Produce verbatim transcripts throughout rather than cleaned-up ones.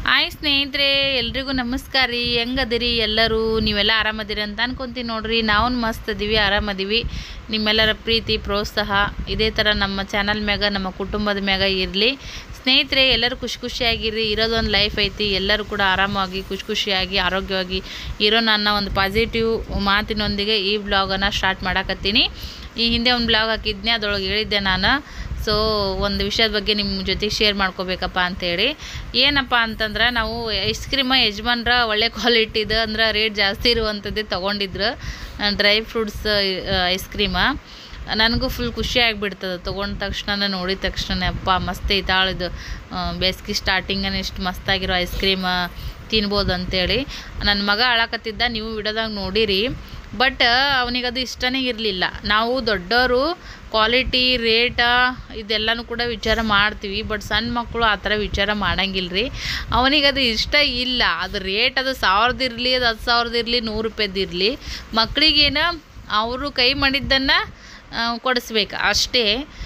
Hi ಸ್ನೇಹಿತರೆ, ಎಲ್ರಿಗೂ ನಮಸ್ಕಾರ ರೀ. ಹೆಂಗದಿರಿ ಎಲ್ಲರೂ? ನೀವೆಲ್ಲ ಆರಾಮದಿರಿ ಅಂತ ಅನ್ಕೊಂತೀನಿ ನೋಡ್ರಿ. ನಾವು ಮಸ್ತ್ ಅದೀವಿ, ಆರಾಮದೀವಿ. ನಿಮ್ಮೆಲ್ಲರ ಪ್ರೀತಿ ಪ್ರೋತ್ಸಾಹ ಇದೇ ಥರ ನಮ್ಮ ಚಾನಲ್ ಮ್ಯಾಗ, ನಮ್ಮ ಕುಟುಂಬದ ಮ್ಯಾಗ ಇರಲಿ ಸ್ನೇಹಿತರೆ. ಎಲ್ಲರೂ ಖುಷಿ ಖುಷಿಯಾಗಿರ್ರಿ. ಇರೋದೊಂದು ಲೈಫ್ ಐತಿ. ಎಲ್ಲರೂ ಕೂಡ ಆರಾಮಾಗಿ ಖುಷಿ ಖುಷಿಯಾಗಿ ಆರೋಗ್ಯವಾಗಿ ಇರೋ ನನ್ನ ಒಂದು ಪಾಸಿಟಿವ್ ಮಾತಿನೊಂದಿಗೆ ಈ ಬ್ಲಾಗನ್ನು ಸ್ಟಾರ್ಟ್ ಮಾಡಾಕತ್ತೀನಿ. ಈ ಹಿಂದೆ ಒಂದು ಬ್ಲಾಗ್ ಹಾಕಿದ್ನೆ, ಅದರೊಳಗೆ ಹೇಳಿದ್ದೆ ನಾನು. ಸೊ ಒಂದು ವಿಷಯದ ಬಗ್ಗೆ ನಿಮ್ಮ ಜೊತೆಗೆ ಶೇರ್ ಮಾಡ್ಕೋಬೇಕಪ್ಪ ಅಂಥೇಳಿ. ಏನಪ್ಪ ಅಂತಂದ್ರೆ, ನಾವು ಐಸ್ ಕ್ರೀಮ ಯಜಮಾನ್ರ ಒಳ್ಳೆ ಕ್ವಾಲಿಟಿದು ಅಂದ್ರೆ ರೇಟ್ ಜಾಸ್ತಿ ಇರುವಂಥದ್ದೇ ತೊಗೊಂಡಿದ್ರು. ಡ್ರೈ ಫ್ರೂಟ್ಸ್ ಐಸ್ ಕ್ರೀಮ ನನಗೂ ಫುಲ್ ಖುಷಿ ಆಗಿಬಿಡ್ತದೆ. ತೊಗೊಂಡ ತಕ್ಷಣ, ನೋಡಿದ ತಕ್ಷಣ ಅಪ್ಪ ಮಸ್ತ್ ಐತಾಳಿದು ಬೇಸಿಗೆ ಸ್ಟಾರ್ಟಿಂಗನೇ ಇಷ್ಟು ಮಸ್ತಾಗಿರೋ ಐಸ್ ಕ್ರೀಮ ತಿನ್ಬೋದು ಅಂಥೇಳಿ. ನನ್ನ ಮಗ ಅಳಕತ್ತಿದ್ದ, ನೀವು ವಿಡಿಯೋದಾಗ ನೋಡಿರಿ. ಬಟ್ ಅವನಿಗದು ಇಷ್ಟನೇ ಇರಲಿಲ್ಲ. ನಾವು ದೊಡ್ಡವರು ಕ್ವಾಲಿಟಿ ರೇಟ ಇದೆಲ್ಲನೂ ಕೂಡ ವಿಚಾರ ಮಾಡ್ತೀವಿ. ಬಟ್ ಸಣ್ಣ ಮಕ್ಕಳು ಆ ಥರ ವಿಚಾರ ಮಾಡಂಗಿಲ್ಲ ರೀ. ಅವನಿಗದು ಇಷ್ಟ ಇಲ್ಲ. ಅದು ರೇಟ್ ಅದು ಸಾವಿರದ ಇರಲಿ, ಅದು ಹತ್ತು ಸಾವಿರದ ಇರಲಿ, ನೂರು ರೂಪಾಯ್ದು ಇರಲಿ, ಮಕ್ಕಳಿಗೇನು ಅವರು ಕೈ ಮಾಡಿದ್ದನ್ನು ಕೊಡಿಸ್ಬೇಕು ಅಷ್ಟೇ.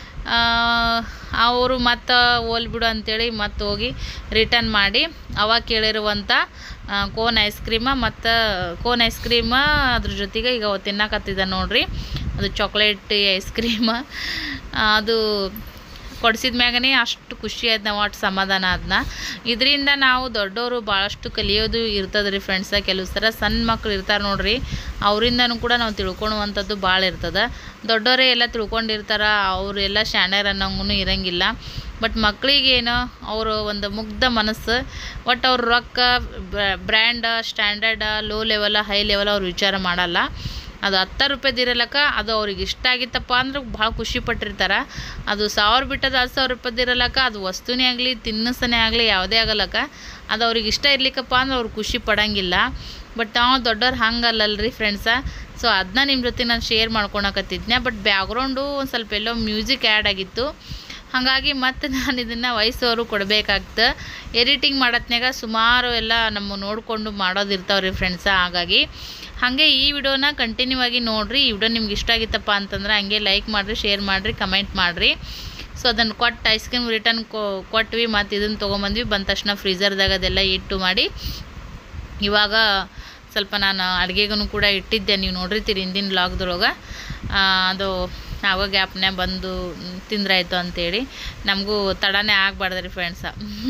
ಅವರು ಮತ್ತು ಹೋಲ್ಬಿಡು ಅಂಥೇಳಿ ಮತ್ತೆ ಹೋಗಿ ರಿಟರ್ನ್ ಮಾಡಿ ಅವಾಗ ಕೇಳಿರುವಂಥ ಕೋನ್ ಐಸ್ ಕ್ರೀಮ ಮತ್ತು ಕೋನ್ ಐಸ್ ಕ್ರೀಮ ಅದ್ರ ಜೊತೆಗೆ ಈಗ ತಿನ್ನಕತ್ತಿದ್ದ ನೋಡ್ರಿ, ಅದು ಚಾಕ್ಲೇಟ್ ಐಸ್ ಕ್ರೀಮ. ಅದು ಕೊಡಿಸಿದ ಮ್ಯಾಗನೇ ಅಷ್ಟು ಖುಷಿ ಆಯ್ತು, ನಾವು ಅಷ್ಟು ಸಮಾಧಾನ ಅದನ್ನ. ಇದರಿಂದ ನಾವು ದೊಡ್ಡವರು ಭಾಳಷ್ಟು ಕಲಿಯೋದು ಇರ್ತದೆ ರೀ ಫ್ರೆಂಡ್ಸ. ಕೆಲವು ಸಲ ಸಣ್ಣ ಮಕ್ಳು ಇರ್ತಾರೆ ನೋಡ್ರಿ, ಅವರಿಂದನೂ ಕೂಡ ನಾವು ತಿಳ್ಕೊಳುವಂಥದ್ದು ಭಾಳ ಇರ್ತದೆ. ದೊಡ್ಡವರೇ ಎಲ್ಲ ತಿಳ್ಕೊಂಡಿರ್ತಾರೆ, ಅವರೆಲ್ಲ ಶಾಣ್ಯರು ಅನ್ನೋಂಗೂ ಇರೋಂಗಿಲ್ಲ. ಬಟ್ ಮಕ್ಕಳಿಗೇನು ಅವರು ಒಂದು ಮುಗ್ಧ ಮನಸ್ಸು. ಒಟ್ಟು ಅವ್ರ ರೊಕ್ಕ brand standard low level high level ಅವ್ರು ವಿಚಾರ ಮಾಡಲ್ಲ. ಅದು ಹತ್ತು ರೂಪಾಯ್ದು ಇರಲಕ್ಕ, ಅದು ಅವ್ರಿಗೆ ಇಷ್ಟ ಆಗಿತ್ತಪ್ಪ ಅಂದ್ರೆ ಭಾಳ ಖುಷಿ ಪಟ್ಟಿರ್ತಾರೆ. ಅದು ಸಾವಿರ ಬಿಟ್ಟದ ಹತ್ತು ಸಾವಿರ ರೂಪಾಯ್ದು ಇರಲಕ್ಕ, ಅದು ವಸ್ತುನೇ ಆಗಲಿ ತಿನ್ನಸನೇ ಆಗಲಿ ಯಾವುದೇ ಆಗಲಕ್ಕ, ಅದು ಅವ್ರಿಗೆ ಇಷ್ಟ ಇರ್ಲಿಕ್ಕಪ್ಪ ಅಂದ್ರೆ ಅವ್ರು ಖುಷಿ ಪಡೋಂಗಿಲ್ಲ. ಬಟ್ ನಾವು ದೊಡ್ಡವ್ರು ಹಂಗಲ್ಲಲ್ರಿ ಫ್ರೆಂಡ್ಸ. ಸೊ ಅದನ್ನ ನಿಮ್ಮ ಜೊತೆ ನಾನು ಶೇರ್ ಮಾಡ್ಕೊಳಕತ್ತಿದ್ನೆ. ಬಟ್ ಬ್ಯಾಕ್ಗ್ರೌಂಡು ಒಂದು ಸ್ವಲ್ಪ ಎಲ್ಲೋ ಮ್ಯೂಸಿಕ್ ಆ್ಯಡ್ ಆಗಿತ್ತು, ಹಾಗಾಗಿ ಮತ್ತು ನಾನು ಇದನ್ನು ವಯಸ್ಸವರು ಕೊಡಬೇಕಾಗ್ತದೆ. ಎಡಿಟಿಂಗ್ ಮಾಡತ್ನಾಗ ಸುಮಾರು ಎಲ್ಲ ನಮ್ಮ ನೋಡಿಕೊಂಡು ಮಾಡೋದಿರ್ತಾವೆ ರೀ ಫ್ರೆಂಡ್ಸ. ಹಾಗಾಗಿ ಹಾಗೆ ಈ ವಿಡಿಯೋನ ಕಂಟಿನ್ಯೂ ಆಗಿ ನೋಡಿರಿ. ಈ ವಿಡಿಯೋ ನಿಮ್ಗೆ ಇಷ್ಟ ಆಗಿತ್ತಪ್ಪ ಅಂತಂದ್ರೆ ಹಂಗೆ ಲೈಕ್ ಮಾಡಿರಿ, ಶೇರ್ ಮಾಡಿರಿ, ಕಮೆಂಟ್ ಮಾಡಿರಿ. ಸೊ ಅದನ್ನು ಕೊಟ್ಟು ಐಸ್ ಕ್ರೀಮ್ ರಿಟರ್ನ್ ಕೊಟ್ವಿ. ಮತ್ತು ಇದನ್ನು ತೊಗೊಂಬಂದ್ವಿ. ಬಂದ ತಕ್ಷಣ ಫ್ರೀಝರ್ದಾಗ ಅದೆಲ್ಲ ಇಟ್ಟು ಮಾಡಿ ಇವಾಗ ಸ್ವಲ್ಪ ನಾನು ಅಡುಗೆಗೂ ಕೂಡ ಇಟ್ಟಿದ್ದೆ, ನೀವು ನೋಡಿರ್ತೀರಿ ಹಿಂದಿನ ವ್ಲಾಗ್ದೊಳಗೆ. ಅದು ಆವಾಗ ಗ್ಯಾಪ್ನ್ಯಾಗ ಬಂದು ತಿಂದ್ರಾಯ್ತು ಅಂಥೇಳಿ. ನಮಗೂ ತಡನೇ ಆಗಬಾರ್ದು ರೀ ಫ್ರೆಂಡ್ಸ.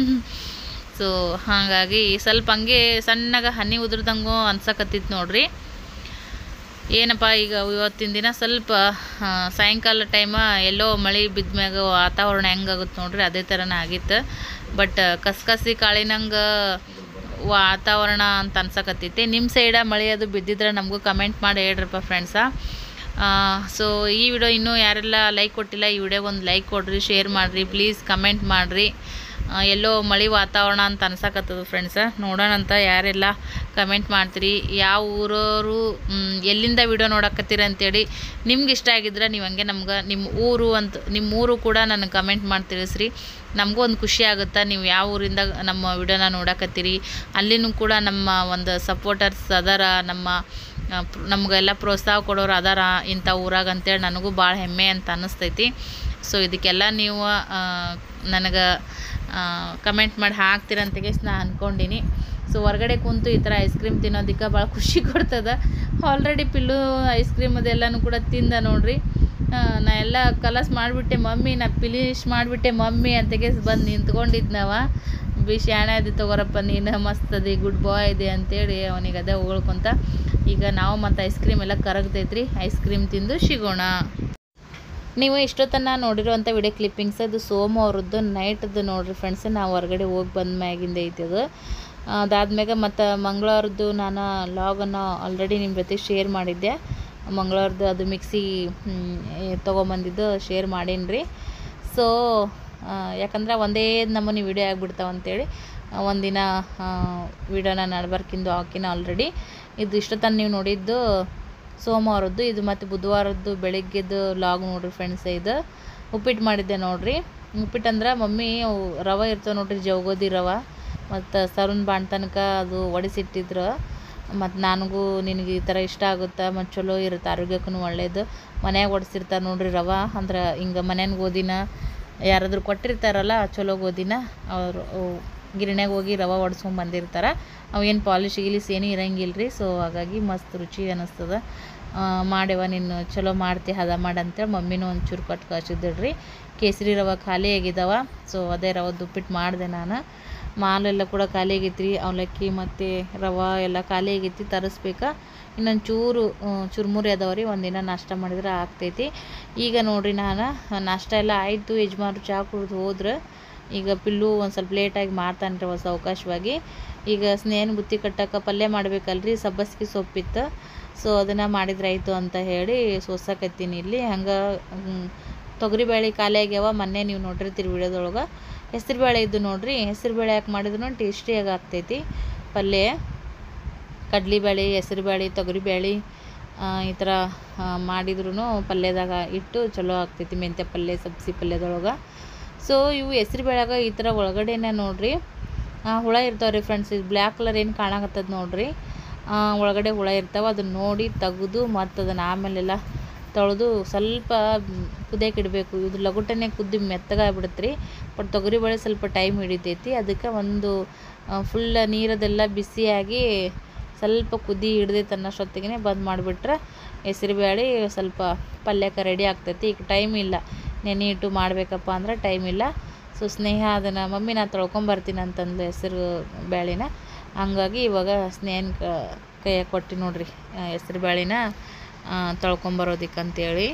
ಸೊ ಹಾಗಾಗಿ ಸ್ವಲ್ಪ ಹಂಗೆ ಸಣ್ಣಗೆ ಹನಿ ಉದ್ರದಂಗೂ ಅನ್ಸಕತ್ತಿತ್ತು ನೋಡ್ರಿ. ಏನಪ್ಪ ಈಗ ಇವತ್ತಿನ ದಿನ ಸ್ವಲ್ಪ ಸಾಯಂಕಾಲ ಟೈಮ ಎಲ್ಲೋ ಮಳೆ ಬಿದ್ದ ಮ್ಯಾಗ ವಾತಾವರಣ ಹೆಂಗಾಗುತ್ತೆ ನೋಡ್ರಿ, ಅದೇ ಥರನೇ ಆಗಿತ್ತು. ಬಟ್ ಕಸ್ಕಸಿ ಕಾಳಿನಂಗೆ ವಾತಾವರಣ ಅಂತ ಅನ್ಸಕತ್ತೈತಿ. ನಿಮ್ಮ ಸೈಡ ಮಳೆ ಅದು ಬಿದ್ದಿದ್ರೆ ನಮಗೂ ಕಮೆಂಟ್ ಮಾಡಿ ಹೇಳ್ರಪ್ಪ ಫ್ರೆಂಡ್ಸ. ಸೊ ಈ ವಿಡಿಯೋ ಇನ್ನೂ ಯಾರೆಲ್ಲ ಲೈಕ್ ಕೊಟ್ಟಿಲ್ಲ, ಈ ವಿಡಿಯೋಗೆ ಒಂದು ಲೈಕ್ ಕೊಡ್ರಿ, ಶೇರ್ ಮಾಡಿರಿ, ಪ್ಲೀಸ್ ಕಮೆಂಟ್ ಮಾಡಿರಿ. ಎಲ್ಲೋ ಮಳೆ ವಾತಾವರಣ ಅಂತ ಅನ್ಸಕತ್ತದು ಫ್ರೆಂಡ್ಸ. ನೋಡೋಣಂತ ಯಾರೆಲ್ಲ ಕಮೆಂಟ್ ಮಾಡ್ತೀರಿ, ಯಾವ ಊರವರು ಎಲ್ಲಿಂದ ವಿಡಿಯೋ ನೋಡಕತ್ತೀರಿ ಅಂತೇಳಿ. ನಿಮ್ಗೆ ಇಷ್ಟ ಆಗಿದ್ರೆ ನೀವು ಹಂಗೆ ನಮ್ಗೆ ನಿಮ್ಮ ಊರು ಅಂತ ನಿಮ್ಮ ಊರು ಕೂಡ ನನಗೆ ಕಮೆಂಟ್ ಮಾಡಿ ತಿಳಿಸ್ರಿ. ನಮಗೂ ಒಂದು ಖುಷಿ ಆಗುತ್ತೆ, ನೀವು ಯಾವ ಊರಿಂದ ನಮ್ಮ ವಿಡಿಯೋನ ನೋಡಕತ್ತೀರಿ. ಅಲ್ಲಿನೂ ಕೂಡ ನಮ್ಮ ಒಂದು ಸಪೋರ್ಟರ್ಸ್ ಅದಾರ, ನಮ್ಮ ನಮಗೆಲ್ಲ ಪ್ರೋತ್ಸಾಹ ಕೊಡೋರು ಅದಾರ ಇಂಥ ಊರಾಗ ಅಂತೇಳಿ ನನಗೂ ಭಾಳ ಹೆಮ್ಮೆ ಅಂತ ಅನ್ನಿಸ್ತೈತಿ. ಸೊ ಇದಕ್ಕೆಲ್ಲ ನೀವು ನನಗೆ ಕಮೆಂಟ್ ಮಾಡಿ ಹಾಕ್ತೀರಂತೆಗೆ ನಾನು ಅಂದ್ಕೊಂಡೀನಿ. ಸೊ ಹೊರಗಡೆ ಕುಂತು ಈ ಥರ ಐಸ್ ಕ್ರೀಮ್ ತಿನ್ನೋದಕ್ಕೆ ಭಾಳ ಖುಷಿ ಕೊಡ್ತದೆ. ಆಲ್ರೆಡಿ ಪಿಲ್ಲು ಐಸ್ ಕ್ರೀಮ್ ಅದೆಲ್ಲನೂ ಕೂಡ ತಿಂದ ನೋಡ್ರಿ. ನಾ ಎಲ್ಲ ಕಲಸ್ ಮಾಡಿಬಿಟ್ಟೆ ಮಮ್ಮಿ, ನಾ ಫಿನಿಶ್ ಮಾಡಿಬಿಟ್ಟೆ ಮಮ್ಮಿ ಅಂತೆಗೆ ಬಂದು ನಿಂತ್ಕೊಂಡಿದ್ನವ. ಬಿ ಶಾಣೆ ಅದು ತೊಗೊರಪ್ಪ ನೀನು, ಮಸ್ತ್ ಅದಿ, ಗುಡ್ ಬಾಯ್ ಇದೆ ಅಂತೇಳಿ ಅವನಿಗೆ ಅದೇ ಹೊಗಳ್ಕೊಂತ. ಈಗ ನಾವು ಮತ್ತು ಐಸ್ ಕ್ರೀಮ್ ಎಲ್ಲ ಕರಗ್ತೈತ್ರಿ. ಐಸ್ ಕ್ರೀಮ್ ತಿಂದು ಸಿಗೋಣ. ನೀವು ಇಷ್ಟೊತ್ತನ್ನು ನೋಡಿರುವಂಥ ವಿಡಿಯೋ ಕ್ಲಿಪ್ಪಿಂಗ್ಸ್ ಅದು ಸೋಮು ಅವ್ರದ್ದು ನೈಟದ್ದು ನೋಡಿರಿ ಫ್ರೆಂಡ್ಸ್. ನಾವು ಹೊರಗಡೆ ಹೋಗಿ ಬಂದ ಮ್ಯಾಗಿಂದ ಐತಿ ಅದು. ಅದಾದ್ಮ್ಯಾಗ ಮತ್ತು ಮಂಗಳವಾರದ್ದು ನಾನು ಲಾಗನ್ನು ಆಲ್ರೆಡಿ ನಿಮ್ಮ ಜೊತೆ ಶೇರ್ ಮಾಡಿದ್ದೆ. ಮಂಗಳವಾರದ್ದು ಅದು ಮಿಕ್ಸಿ ತೊಗೊಂಬಂದಿದ್ದು ಶೇರ್ ಮಾಡೀನಿ ರೀ. ಸೊ ಯಾಕಂದ್ರೆ ಒಂದೇ ನಮೂನಿ ವಿಡಿಯೋ ಆಗಿಬಿಡ್ತಾವೆ ಅಂತೇಳಿ ಒಂದಿನ ವಿಡಿಯೋನ ನಡ್ಬರ್ಕಿಂದು ಹಾಕಿನ ಆಲ್ರೆಡಿ. ಇದು ಇಷ್ಟೊತ್ತನ್ನು ನೀವು ನೋಡಿದ್ದು ಸೋಮವಾರದ್ದು. ಇದು ಮತ್ತು ಬುಧವಾರದ್ದು ಬೆಳಿಗ್ಗೆದ್ದು ಲಾಗ್ ನೋಡಿರಿ ಫ್ರೆಂಡ್ಸ್. ಇದು ಉಪ್ಪಿಟ್ಟು ಮಾಡಿದ್ದೆ ನೋಡಿರಿ. ಉಪ್ಪಿಟ್ಟು ಅಂದ್ರೆ ಮಮ್ಮಿ ರವೆ ಇರ್ತವೆ ನೋಡಿರಿ, ಜವಗೋದಿ ರವೆ ಮತ್ತು ಸರುನ್ ಬಾಣ್ ತನಕ ಅದು ಒಡಿಸಿಟ್ಟಿದ್ರು. ಮತ್ತು ನನಗೂ ನಿನಗೆ ಈ ಥರ ಇಷ್ಟ ಆಗುತ್ತೆ, ಮತ್ತು ಚಲೋ ಇರುತ್ತೆ, ಆರೋಗ್ಯಕ್ಕೂ ಒಳ್ಳೆಯದು. ಮನ್ಯಾಗ ಒಡಿಸಿರ್ತಾರೆ ನೋಡಿರಿ ರವೆ, ಅಂದ್ರೆ ಹಿಂಗೆ ಮನೇನ ಗೋಧಿನ ಯಾರಾದರೂ ಕೊಟ್ಟಿರ್ತಾರಲ್ಲ ಚಲೋ ಗೋಧಿನ, ಅವರು ಗಿರಣ್ಯಾಗ ಹೋಗಿ ರವೆ ಒಡ್ಸ್ಕೊಂಡು ಬಂದಿರ್ತಾರೆ. ಅವು ಏನು ಪಾಲಿಶ್ ಗಿಲಿಸ್ ಏನೂ ಇರಂಗಿಲ್ಲ ರೀ. ಸೊ ಹಾಗಾಗಿ ಮಸ್ತ್ ರುಚಿ ಅನ್ನಿಸ್ತದ. ಮಾಡ್ಯವ ನೀನು ಚಲೋ ಮಾಡ್ತಿ ಹದ ಮಾಡಿ ಅಂತೇಳಿ ಮಮ್ಮಿನೂ ಒಂಚೂರು ಕೊಟ್ಟು ಕಳಿಸಿದ್ರಿ. ಕೇಸರಿ ರವೆ ಖಾಲಿ ಆಗಿದ್ದಾವ. ಸೊ ಅದೇ ರವೆ ಉಪ್ಪಿಟ್ಟು ಮಾಡಿದೆ ನಾನು. ಮಾಲೆಲ್ಲ ಕೂಡ ಖಾಲಿ ಆಗೈತಿ ರೀ. ಅವಲಕ್ಕಿ ಮತ್ತು ರವೆ ಎಲ್ಲ ಖಾಲಿ ಆಗೈತಿ, ತರಿಸ್ಬೇಕಾ. ಇನ್ನೊಂದು ಚೂರು ಚುರುಮುರಿ ಅದಾವ ರೀ. ಒಂದಿನ ನಾಷ್ಟ ಮಾಡಿದ್ರೆ ಆಗ್ತೈತಿ. ಈಗ ನೋಡಿರಿ ನಾನು ನಾಷ್ಟ ಎಲ್ಲ ಆಯಿತು. ಯಜಮಾನ್ರು ಚಹಾ ಕುಡಿದು ಹೋದ್ರೆ. ಈಗ ಪಿಲ್ಲು ಒಂದು ಸ್ವಲ್ಪ ಲೇಟಾಗಿ ಮಾಡ್ತಾನೆ ರೀ ಹೊಸ ಅವಕಾಶವಾಗಿ. ಈಗ ಸ್ನೇಹನ ಬುತ್ತಿ ಕಟ್ಟಕ್ಕೆ ಪಲ್ಯ ಮಾಡ್ಬೇಕಲ್ರಿ, ಸಬ್ಬಸ್ಗೆ ಸೊಪ್ಪಿತ್ತು. ಸೊ ಅದನ್ನು ಮಾಡಿದ್ರೆ ಆಯಿತು ಅಂತ ಹೇಳಿ ಸೋಸಕತ್ತೀನಿ ಇಲ್ಲಿ. ಹಂಗೆ ತೊಗರಿಬೇಳೆ ಖಾಲಿ ಆಗ್ಯಾವ. ಮೊನ್ನೆ ನೀವು ನೋಡಿರ್ತೀರಿ ವಿಡಿಯೋದೊಳಗೆ. ಹೆಸ್ರುಬೇಳೆ ಇದ್ದು ನೋಡಿರಿ. ಹೆಸ್ರುಬೇಳೆ ಯಾಕೆ ಮಾಡಿದ್ರು ಟೇಸ್ಟಿಯಾಗಿ ಆಗ್ತೈತಿ ಪಲ್ಯ. ಕಡ್ಲಿಬೇಳೆ, ಹೆಸ್ರುಬೇಳೆ, ತೊಗರಿಬೇಳೆ ಈ ಥರ ಮಾಡಿದ್ರೂ ಪಲ್ಯದಾಗ ಇಟ್ಟು ಚಲೋ ಆಗ್ತೈತಿ. ಮೆಂತ್ಯ ಪಲ್ಯ, ಸಬ್ಸಿ ಪಲ್ಯದೊಳಗೆ. ಸೊ ಇವು ಹೆಸ್ರು ಬೇಳೆಗ ಈ ಥರ ಒಳಗಡೆನೇ ನೋಡಿರಿ ಹುಳ ಇರ್ತಾವೆ ರೀ ಫ್ರೆಂಡ್ಸ್. ಇದು ಬ್ಲ್ಯಾಕ್ ಕಲರ್ ಏನು ಕಾಣಕತ್ತದ ನೋಡಿರಿ, ಒಳಗಡೆ ಹುಳ ಇರ್ತಾವೆ. ಅದನ್ನು ನೋಡಿ ತೆಗೆದು ಮತ್ತು ಅದನ್ನು ಆಮೇಲೆಲ್ಲ ತೊಳೆದು ಸ್ವಲ್ಪ ಕುದಿಯಕ್ಕೆ ಇಡಬೇಕು. ಇದು ಲಗುಟನೆ ಕುದ್ದು ಮೆತ್ತಗಾಗ್ಬಿಡುತ್ತೆ ರೀ. ಬಟ್ ತೊಗರಿಬೇಳೆ ಸ್ವಲ್ಪ ಟೈಮ್ ಹಿಡಿತೈತಿ. ಅದಕ್ಕೆ ಒಂದು ಫುಲ್ ನೀರದೆಲ್ಲ ಬಿಸಿಯಾಗಿ ಸ್ವಲ್ಪ ಕುದಿ ಹಿಡ್ದೈತೆ ಅನ್ನೋಷ್ಟೊತ್ತಿಗೆ ಬಂದ್ ಮಾಡಿಬಿಟ್ರೆ ಹೆಸರುಬೇಳೆ ಸ್ವಲ್ಪ ಪಲ್ಯಕ್ಕೆ ರೆಡಿ ಆಗ್ತೈತಿ. ಈಗ ಟೈಮ್ ಇಲ್ಲ, ನೆನೆ ಇಟ್ಟು ಮಾಡಬೇಕಪ್ಪ ಅಂದ್ರೆ ಟೈಮ್ ಇಲ್ಲ. ಸೊ ಸ್ನೇಹ ಅದನ್ನು ಮಮ್ಮಿ ನಾನು ತೊಳ್ಕೊಂಬರ್ತೀನಿ ಅಂತಂದು ಹೆಸರು ಬೇಳೆನ. ಹಂಗಾಗಿ ಇವಾಗ ಸ್ನೇಹನ ಕೈಯಾಗ ಕೊಟ್ಟು ನೋಡ್ರಿ ಹೆಸರು ಬೇಳೆನ ತೊಳ್ಕೊಂಬರೋದಕ್ಕಂತೇಳಿ.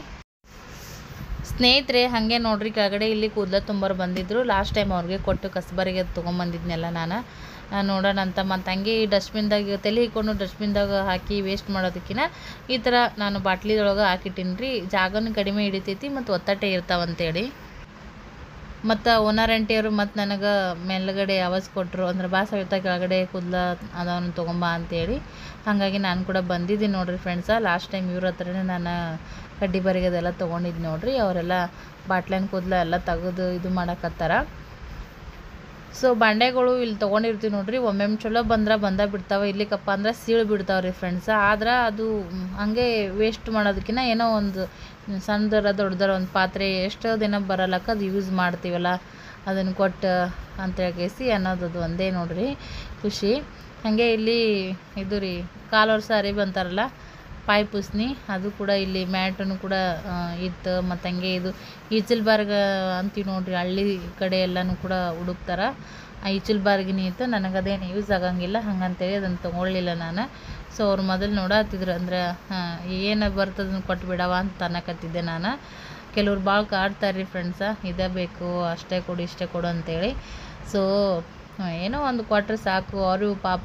ಸ್ನೇಹಿತರೆ ಹಾಗೆ ನೋಡ್ರಿ ಕೆಳಗಡೆ ಇಲ್ಲಿ ಕೂದಲ ತುಂಬರು ಬಂದಿದ್ದರು. ಲಾಸ್ಟ್ ಟೈಮ್ ಅವ್ರಿಗೆ ಕೊಟ್ಟು ಕಸಬರಿಗೆ ತೊಗೊಂಬಂದಿದ್ನೆಲ್ಲ ನಾನು ನೋಡೋಣ ಅಂತ. ಮತ್ತು ಹಂಗೆ ಈ ಡಸ್ಟ್ಬಿನ್ದಾಗ ತಲೆ ಹಿಕ್ಕೊಂಡು ಡಸ್ಟ್ಬಿನ್ದಾಗ ಹಾಕಿ ವೇಸ್ಟ್ ಮಾಡೋದಕ್ಕಿಂತ ಈ ಥರ ನಾನು ಬಾಟ್ಲಿದೊಳಗೆ ಹಾಕಿಟ್ಟಿನಿ ರೀ. ಜಾಗನೂ ಕಡಿಮೆ ಹಿಡಿತೈತಿ ಮತ್ತು ಒತ್ತಟೆ ಇರ್ತಾವಂತೇಳಿ. ಮತ್ತು ಓನರ್ ಆಂಟಿಯವರು ಮತ್ತು ನನಗೆ ಮೇಲ್ಗಡೆ ಆವಾಜ್ ಕೊಟ್ಟರು, ಅಂದ್ರೆ ಬಾ ಸವಿತಾ ಕೆಳಗಡೆ ಕೂದಲ ಅದನ್ನು ತೊಗೊಂಬ ಅಂತೇಳಿ. ಹಾಗಾಗಿ ನಾನು ಕೂಡ ಬಂದಿದ್ದೀನಿ ನೋಡಿರಿ ಫ್ರೆಂಡ್ಸ. ಲಾಸ್ಟ್ ಟೈಮ್ ಇವ್ರ ಹತ್ರನೇ ನಾನು ಕಡ್ಡಿ ಬರಿಗೋದೆಲ್ಲ ತೊಗೊಂಡಿದ್ದು ನೋಡಿರಿ. ಅವರೆಲ್ಲ ಬಾಟ್ಲಿನ ಕೂದಲ ಎಲ್ಲ ತೆಗೆದು ಇದು ಮಾಡಕತ್ತಾರ. ಸೊ ಬಾಂಡೆಗಳು ಇಲ್ಲಿ ತೊಗೊಂಡಿರ್ತೀವಿ ನೋಡಿರಿ. ಒಮ್ಮೊಮ್ಮೆ ಚಲೋ ಬಂದ್ರೆ ಬಂದ ಬಿಡ್ತಾವೆ, ಇಲ್ಲಿಕಪ್ಪ ಅಂದ್ರೆ ಸೀಳು ಬಿಡ್ತಾವೆ ರೀ ಫ್ರೆಂಡ್ಸ. ಆದ್ರೆ ಅದು ಹಂಗೆ ವೇಸ್ಟ್ ಮಾಡೋದಕ್ಕಿಂತ ಏನೋ ಒಂದು ಸಣ್ಣದರ ದೊಡ್ಡದರ ಒಂದು ಪಾತ್ರೆ ಎಷ್ಟೋ ದಿನ ಬರಲಕ್ಕ ಅದು ಯೂಸ್ ಮಾಡ್ತೀವಲ್ಲ, ಅದನ್ನು ಕೊಟ್ಟು ಅಂತೇಳಿಸಿ ಅನ್ನೋದು ಒಂದೇ ನೋಡಿರಿ ಖುಷಿ. ಹಾಗೆ ಇಲ್ಲಿ ಇದು ರೀ ಕಾಲು ವರ್ಷ ಅರಿವಿ ಅಂತಾರಲ್ಲ ಪಾಯ್ ಪುಸ್ನಿ, ಅದು ಕೂಡ ಇಲ್ಲಿ ಮ್ಯಾಟನ್ನು ಕೂಡ ಇತ್ತು. ಮತ್ತು ಹಂಗೆ ಇದು ಈಚಲ್ಬಾರ್ಗ ಅಂತೀವಿ ನೋಡಿರಿ, ಹಳ್ಳಿ ಕಡೆ ಎಲ್ಲನೂ ಕೂಡ ಹುಡುಕ್ತಾರೆ. ಆ ಈಚಲ್ಬಾರ್ಗಿನ ಇತ್ತು. ನನಗದೇನು ಯೂಸ್ ಆಗಂಗಿಲ್ಲ, ಹಂಗಂತೇಳಿ ಅದನ್ನು ತೊಗೊಳ್ಳಿಲ್ಲ ನಾನು. ಸೊ ಅವ್ರು ಮೊದಲು ನೋಡತ್ತಿದ್ರು, ಅಂದ್ರೆ ಏನು ಬರ್ತದನ್ನು ಕೊಟ್ಟು ಬಿಡವ ಅಂತ ಅನ್ನಕತ್ತಿದ್ದೆ ನಾನು. ಕೆಲವ್ರು ಭಾಳ ಕಾಡ್ತಾರೆ ರೀ ಫ್ರೆಂಡ್ಸ, ಇದೇ ಬೇಕು ಅಷ್ಟೇ ಕೊಡು ಇಷ್ಟೇ ಕೊಡು ಅಂತೇಳಿ. ಸೊ ಏನೋ ಒಂದು ಕೊಟ್ಟರೆ ಸಾಕು. ಅವರು ಪಾಪ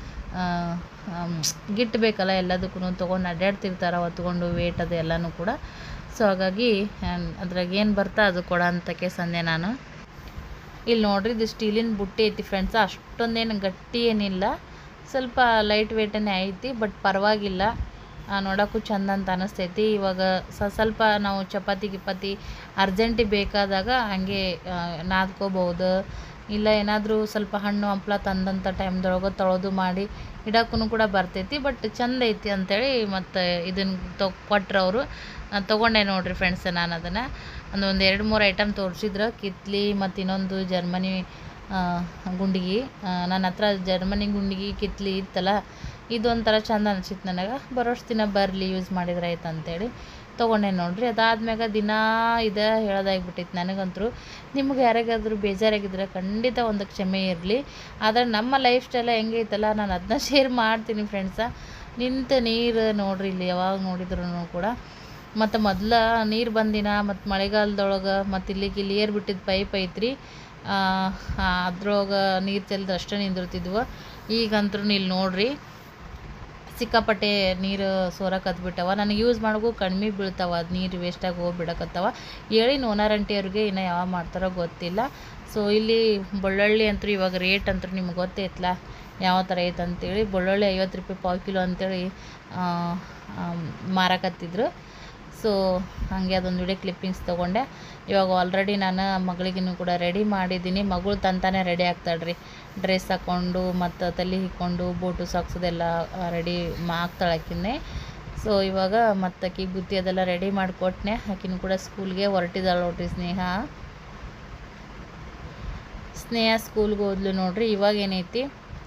ಗಿಟ್ಟು ಬೇಕಲ್ಲ ಎಲ್ಲದಕ್ಕೂ, ತೊಗೊಂಡು ಅಡ್ಡಾಡ್ತಿರ್ತಾರೆ ಹೊತ್ಕೊಂಡು ವೇಟ್ ಅದು ಎಲ್ಲನೂ ಕೂಡ. ಸೊ ಹಾಗಾಗಿ ಅದ್ರಾಗ ಏನು ಬರ್ತಾ ಅದು ಕೊಡೋ ಅಂತಕ್ಕೆ ಸಂದೆ ನಾನು. ಇಲ್ಲಿ ನೋಡ್ರಿ ಇದು ಸ್ಟೀಲಿನ ಬುಟ್ಟಿ ಐತಿ ಫ್ರೆಂಡ್ಸ. ಅಷ್ಟೊಂದೇನು ಗಟ್ಟಿ ಏನಿಲ್ಲ, ಸ್ವಲ್ಪ ಲೈಟ್ ವೇಟನೇ ಐತಿ. ಬಟ್ ಪರವಾಗಿಲ್ಲ, ನೋಡೋಕ್ಕೂ ಚಂದ ಅಂತ ಅನ್ನಿಸ್ತೈತಿ. ಇವಾಗ ಸ ಸ್ವಲ್ಪ ನಾವು ಚಪಾತಿ ಗಿಪಾತಿ ಅರ್ಜೆಂಟಿಗೆ ಬೇಕಾದಾಗ ಹಾಗೆ ನಾದ್ಕೋಬೋದು. ಇಲ್ಲ ಏನಾದರೂ ಸ್ವಲ್ಪ ಹಣ್ಣು ಹಂಪ್ಲ ತಂದಂಥ ಟೈಮ್ದೊಳಗೆ ತೊಳೆದು ಮಾಡಿ ಇಡೋಕ್ಕೂ ಕೂಡ ಬರ್ತೈತಿ. ಬಟ್ ಚಂದ ಐತಿ ಅಂಥೇಳಿ ಮತ್ತು ಇದನ್ನು ತೊ ಕೊಟ್ರು ಅವರು. ತೊಗೊಂಡೆ ನೋಡಿರಿ ಫ್ರೆಂಡ್ಸ್. ನಾನು ಅದನ್ನು ಒಂದು ಒಂದು ಎರಡು ಮೂರು ಐಟಮ್ ತೋರಿಸಿದ್ರು. ಕಿತ್ಲಿ ಮತ್ತು ಇನ್ನೊಂದು ಜರ್ಮನಿ ಗುಂಡಿಗೆ. ನನ್ನ ಹತ್ರ ಜರ್ಮನಿ ಗುಂಡಿಗೆ ಕಿತ್ಲಿ ಇತ್ತಲ್ಲ, ಇದೊಂಥರ ಚಂದ ಅನಿಸಿತ್ತು ನನಗೆ. ಬರೋಷ್ಟು ದಿನ ಬರಲಿ ಯೂಸ್ ಮಾಡಿದ್ರೆ ಆಯ್ತು ಅಂತೇಳಿ ತೊಗೊಂಡೆ ನೋಡಿರಿ. ಅದಾದ್ಮ್ಯಾಗ ದಿನ ಇದು ಹೇಳೋದಾಗಿಬಿಟ್ಟೈತೆ ನನಗಂತೂ. ನಿಮ್ಗೆ ಯಾರಿಗಾದ್ರೂ ಬೇಜಾರಾಗಿದ್ರೆ ಖಂಡಿತ ಒಂದು ಕ್ಷಮೆ ಇರಲಿ. ಆದರೆ ನಮ್ಮ ಲೈಫ್ ಸ್ಟೈಲ ಹೆಂಗೈತಲ್ಲ, ನಾನು ಅದನ್ನ ಶೇರ್ ಮಾಡ್ತೀನಿ ಫ್ರೆಂಡ್ಸ. ನಿಂತು ನೀರು ನೋಡ್ರಿ ಇಲ್ಲಿ ಯಾವಾಗ ನೋಡಿದ್ರು ಕೂಡ. ಮತ್ತು ಮೊದಲ ನೀರು ಬಂದಿನ ಮತ್ತು ಮಳೆಗಾಲದೊಳಗೆ ಮತ್ತು ಇಲ್ಲಿಗೆ ಇಲ್ಲಿ ಏರ್ ಬಿಟ್ಟಿದ್ದು ಪೈಪ್ ಐತ್ರಿ, ಅದ್ರೊಳಗೆ ನೀರು ಚೆಲ್ಲಿದ್ರೆ ಅಷ್ಟೇ ನಿಂದಿರ್ತಿದ್ವು. ಈಗಂತೂ ಇಲ್ಲಿ ನೋಡ್ರಿ ಸಿಕ್ಕಾಪಟ್ಟೆ ನೀರು ಸೋರಕತ್ಬಿಟ್ಟವ. ನನಗೆ ಯೂಸ್ ಮಾಡೋಕ್ಕೂ ಕಡಿಮೆ ಬೀಳ್ತಾವ, ಅದು ನೀರು ವೇಸ್ಟಾಗಿ ಹೋಗ್ಬಿಡಕತ್ತವ. ಹೇಳಿ ಓನರ್ ಆಂಟಿಯವ್ರಿಗೆ ಇನ್ನೂ ಯಾವ ಮಾಡ್ತಾರೋ ಗೊತ್ತಿಲ್ಲ. ಸೊ ಇಲ್ಲಿ ಬೆಳ್ಳುಳ್ಳಿ ಅಂತೂ ಇವಾಗ ರೇಟ್ ಅಂತೂ ನಿಮ್ಗೆ ಗೊತ್ತೈತಲ್ಲ ಯಾವ ಥರ ಐತೆ ಅಂತೇಳಿ. ಬೆಳ್ಳುಳ್ಳಿ ಐವತ್ತು ರೂಪಾಯಿ ಪಾವು ಕಿಲೋ ಅಂತೇಳಿ ಮಾರಕತ್ತಿದ್ರು. ಸೊ ಹಾಗೆ ಅದೊಂದು ವಿಡಿಯೋ ಕ್ಲಿಪ್ಪಿಂಗ್ಸ್ ತೊಗೊಂಡೆ. ಇವಾಗ ಆಲ್ರೆಡಿ ನಾನು ಮಗಳಿಗೂ ಕೂಡ ರೆಡಿ ಮಾಡಿದ್ದೀನಿ. ಮಗಳು ತಂತಾನೆ ರೆಡಿ ಆಗ್ತಾಳ್ರಿ, ಡ್ರೆಸ್ ಹಾಕ್ಕೊಂಡು ಮತ್ತು ತಲೆ ಹಿಕ್ಕೊಂಡು ಬೂಟು ಸಾಕ್ಸೋದೆಲ್ಲ ರೆಡಿ ಆಗ್ತಾಳೆ ಆಕಿನ್ನೇ. ಸೊ ಇವಾಗ ಮತ್ತು ಆಕಿಗೆ ಬುತ್ತಿ ಅದೆಲ್ಲ ರೆಡಿ ಮಾಡಿಕೊಟ್ನೆ. ಆಕಿನೂ ಕೂಡ ಸ್ಕೂಲ್ಗೆ ಹೊರಟಿದ್ದಾಳೆ ನೋಡ್ರಿ ಸ್ನೇಹ. ಸ್ನೇಹ ಸ್ಕೂಲ್ಗೆ ಹೋದ್ಲು ನೋಡ್ರಿ. ಇವಾಗ ಏನೈತಿ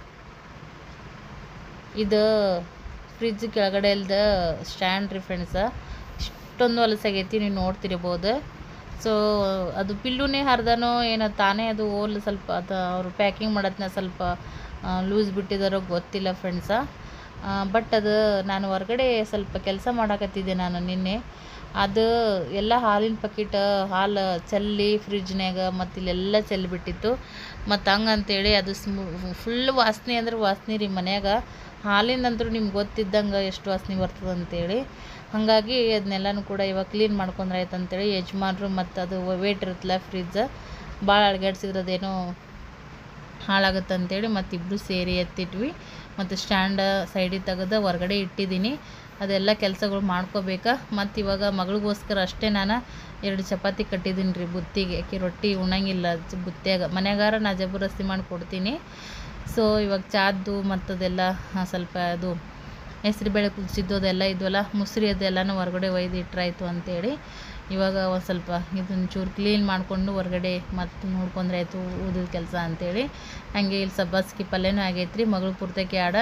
ಇದು ಫ್ರಿಜ್ ಕೆಳಗಡೆ ಇಲ್ದ ಸ್ಟ್ಯಾಂಡ್ ರೀ ಫ್ರೆಂಡ್ಸ. ಇಷ್ಟೊಂದು ಹೊಲಸಾಗೈತಿ, ನೀವು ನೋಡ್ತಿರ್ಬೋದು. ಸೊ ಅದು ಪಿಲ್ಲುನೇ ಹರಿದನೋ ಏನೋ ತಾನೇ ಅದು ಓಲ್ ಸ್ವಲ್ಪ ಅದು ಅವರು ಪ್ಯಾಕಿಂಗ್ ಮಾಡೋದನ್ನ ಸ್ವಲ್ಪ ಲೂಸ್ ಬಿಟ್ಟಿದ್ದಾರೋ ಗೊತ್ತಿಲ್ಲ ಫ್ರೆಂಡ್ಸ. ಬಟ್ ಅದು ನಾನು ಹೊರಗಡೆ ಸ್ವಲ್ಪ ಕೆಲಸ ಮಾಡಾಕತ್ತಿದ್ದೆ ನಾನು ನಿನ್ನೆ. ಅದು ಎಲ್ಲ ಹಾಲಿನ ಪಕೀಟ್ ಹಾಲು ಚೆಲ್ಲಿ ಫ್ರಿಜ್ನಾಗ ಮತ್ತು ಇಲ್ಲೆಲ್ಲ ಚೆಲ್ಲಿಬಿಟ್ಟಿತ್ತು. ಮತ್ತು ಹಂಗಂತೇಳಿ ಅದು ಸ್ಮೂ ಫುಲ್ ವಾಸನೆ ಅಂದ್ರೆ ವಾಸನೆ ರೀ ಮನ್ಯಾಗ. ಹಾಲಿಂದಂತರೂ ನಿಮ್ಗೆ ಗೊತ್ತಿದ್ದಂಗೆ ಎಷ್ಟು ವಾಸನೆ ಬರ್ತದೆ ಅಂತೇಳಿ. ಹಾಗಾಗಿ ಅದನ್ನೆಲ್ಲನೂ ಕೂಡ ಇವಾಗ ಕ್ಲೀನ್ ಮಾಡ್ಕೊಂಡ್ರೆ ಆಯ್ತು ಅಂತೇಳಿ ಯಜಮಾನ್ರು ಮತ್ತು ಅದು ವೇಟ್ ಇರುತ್ತಲ್ಲ ಫ್ರಿಜ್ ಭಾಳ ಅಡ್ಗಾಡ್ಸಿದ್ರೆ ಅದೇನೋ ಹಾಳಾಗುತ್ತೆ ಅಂತೇಳಿ ಮತ್ತಿಬ್ಬರು ಸೇರಿ ಎತ್ತಿಟ್ವಿ. ಮತ್ತು ಸ್ಟ್ಯಾಂಡ ಸೈಡಿಗೆ ತೆಗೆದು ಹೊರಗಡೆ ಇಟ್ಟಿದ್ದೀನಿ. ಅದೆಲ್ಲ ಕೆಲಸಗಳು ಮಾಡ್ಕೋಬೇಕಾ. ಮತ್ತು ಇವಾಗ ಮಗಳಿಗೋಸ್ಕರ ಅಷ್ಟೇ ನಾನು ಎರಡು ಚಪಾತಿ ಕಟ್ಟಿದ್ದೀನಿ ರೀ ಬುತ್ತಿಗೆ. ಆಕೆ ರೊಟ್ಟಿ ಉಣ್ಣಂಗಿಲ್ಲ ಬುತ್ತಿಯಾಗ. ಮನೆಯಾಗಾರ ನಾ ಜಬರ್ದಸ್ತಿ ಮಾಡಿ ಕೊಡ್ತೀನಿ. ಸೊ ಇವಾಗ ಚಾದ್ದು ಮತ್ತು ಅದೆಲ್ಲ ಸ್ವಲ್ಪ ಅದು ಹೆಸ್ರು ಬೇಳೆ ಕುದಿಸಿದ್ದು ಅದೆಲ್ಲ ಇದ್ವಲ್ಲ ಮುಸ್ರಿ ಅದೆಲ್ಲನೂ ಹೊರಗಡೆ ಒಯ್ದು ಇಟ್ರಾಯ್ತು ಅಂತೇಳಿ ಇವಾಗ ಒಂದು ಸ್ವಲ್ಪ ಇದನ್ನು ಚೂರು ಕ್ಲೀನ್ ಮಾಡಿಕೊಂಡು ಹೊರಗಡೆ ಮತ್ತು ನೋಡ್ಕೊಂಡ್ರೆ ಆಯಿತು ಉಳಿದ ಕೆಲಸ ಅಂತೇಳಿ. ಹಾಗೆ ಇಲ್ಲಿ ಸಬ್ಬಸ್ಗಿ ಪಲ್ಯನೂ ಆಗೈತ್ರಿ. ಮಗಳು ಪೂರ್ತಕ್ಕೆ ಆಡ